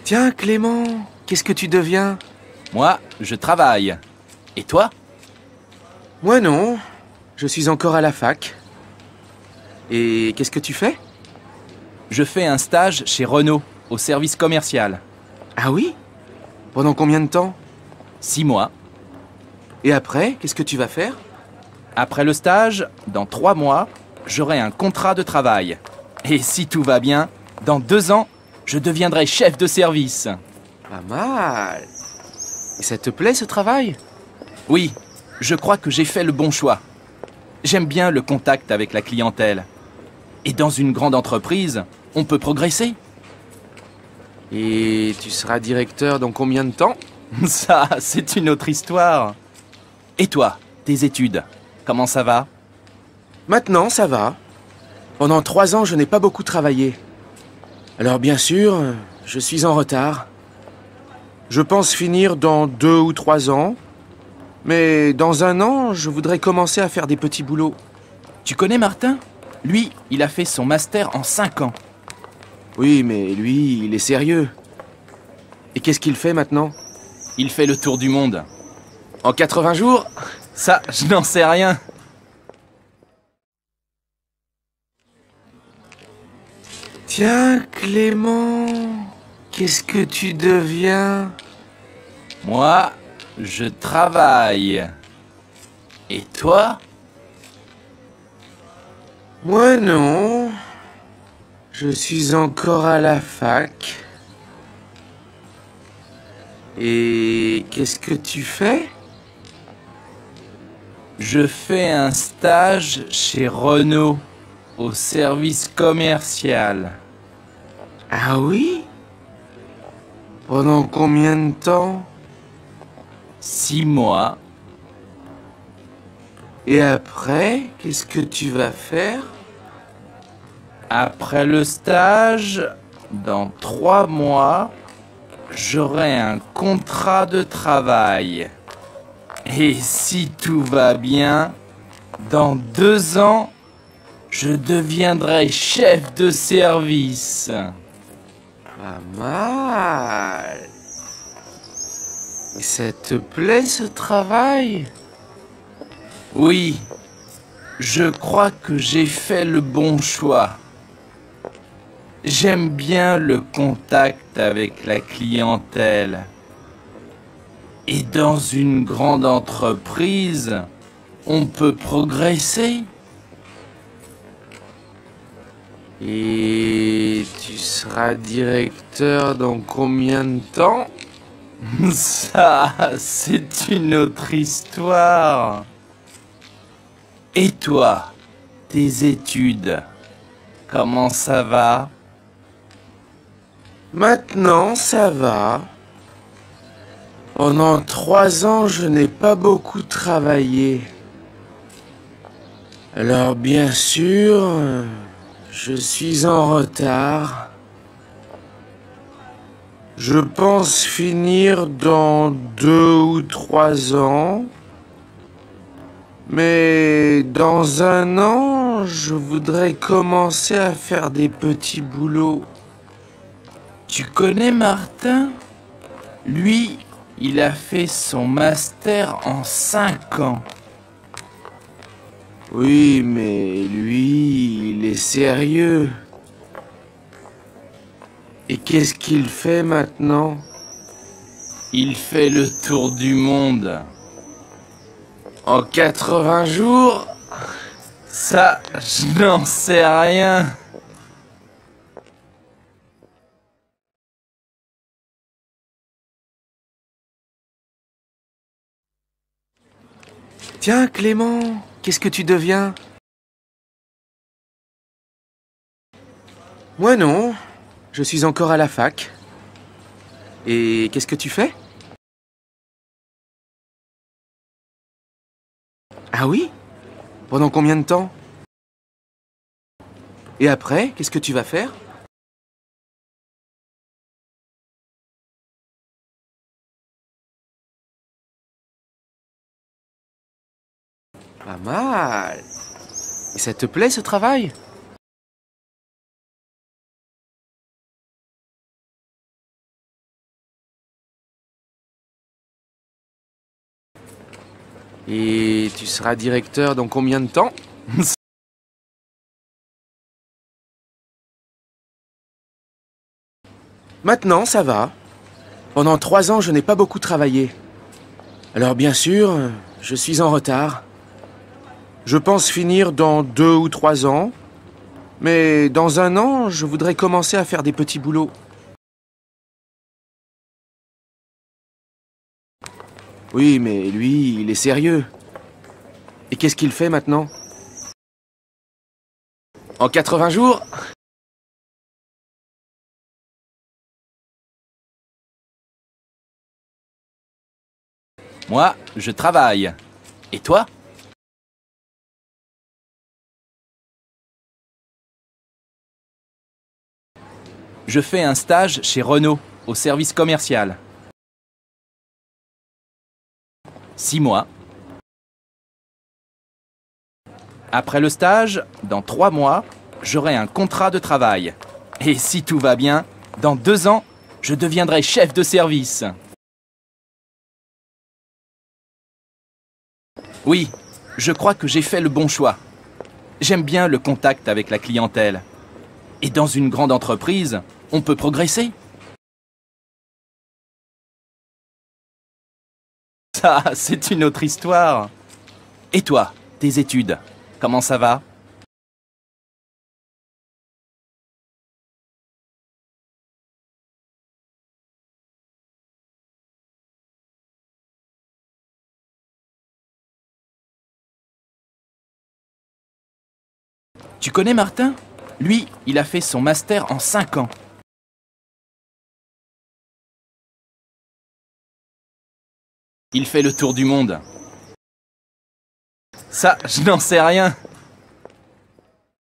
Tiens, Clément, qu'est-ce que tu deviens? Moi, je travaille. Et toi? Moi non, je suis encore à la fac. Et qu'est-ce que tu fais? Je fais un stage chez Renault, au service commercial. Ah oui? Pendant combien de temps? 6 mois. Et après, qu'est-ce que tu vas faire? Après le stage, dans 3 mois, j'aurai un contrat de travail. Et si tout va bien, dans 2 ans, je deviendrai chef de service. Pas mal. Et ça te plaît ce travail? Oui, je crois que j'ai fait le bon choix. J'aime bien le contact avec la clientèle. Et dans une grande entreprise, on peut progresser. Et tu seras directeur dans combien de temps? Ça, c'est une autre histoire. Et toi, tes études, comment ça va? Maintenant, ça va. Pendant 3 ans, je n'ai pas beaucoup travaillé. Alors bien sûr, je suis en retard. Je pense finir dans 2 ou 3 ans. Mais dans 1 an, je voudrais commencer à faire des petits boulots. Tu connais Martin? Lui, il a fait son master en 5 ans. Oui, mais lui, il est sérieux. Et qu'est-ce qu'il fait maintenant? Il fait le tour du monde. En 80 jours? Ça, je n'en sais rien. Tiens, Clément, qu'est-ce que tu deviens? Moi, je travaille. Et toi? Moi non. Je suis encore à la fac. Et qu'est-ce que tu fais? Je fais un stage chez Renault, au service commercial. Ah oui? Pendant combien de temps? 6 mois. Et après, qu'est-ce que tu vas faire? Après le stage, dans 3 mois, j'aurai un contrat de travail. Et si tout va bien, dans 2 ans, je deviendrai chef de service. Pas mal. Et ça te plaît ce travail? Oui, je crois que j'ai fait le bon choix. J'aime bien le contact avec la clientèle. Et dans une grande entreprise, on peut progresser. Et tu seras directeur dans combien de temps? Ça, c'est une autre histoire. Et toi, tes études, comment ça va? Maintenant, ça va. Pendant 3 ans, je n'ai pas beaucoup travaillé. Alors bien sûr, je suis en retard. Je pense finir dans 2 ou 3 ans. Mais dans 1 an, je voudrais commencer à faire des petits boulots. Tu connais Martin? Lui, il a fait son master en 5 ans. Oui, mais lui, il est sérieux. Et qu'est-ce qu'il fait maintenant? Il fait le tour du monde. En 80 jours? Ça, je n'en sais rien. Tiens, Clément, qu'est-ce que tu deviens? Moi non, je suis encore à la fac. Et qu'est-ce que tu fais? Ah oui? Pendant combien de temps? Et après, qu'est-ce que tu vas faire? Pas mal. Et ça te plaît ce travail? Et tu seras directeur dans combien de temps? Maintenant, ça va. Pendant 3 ans, je n'ai pas beaucoup travaillé. Alors bien sûr, je suis en retard. Je pense finir dans 2 ou 3 ans. Mais dans 1 an, je voudrais commencer à faire des petits boulots. Oui, mais lui, il est sérieux. Et qu'est-ce qu'il fait maintenant? En 80 jours? Moi, je travaille. Et toi? Je fais un stage chez Renault, au service commercial. 6 mois. Après le stage, dans 3 mois, j'aurai un contrat de travail. Et si tout va bien, dans 2 ans, je deviendrai chef de service. Oui, je crois que j'ai fait le bon choix. J'aime bien le contact avec la clientèle. Et dans une grande entreprise, on peut progresser. Ça, c'est une autre histoire. Et toi, tes études, comment ça va? Tu connais Martin? Lui, il a fait son master en 5 ans. Il fait le tour du monde. Ça, je n'en sais rien.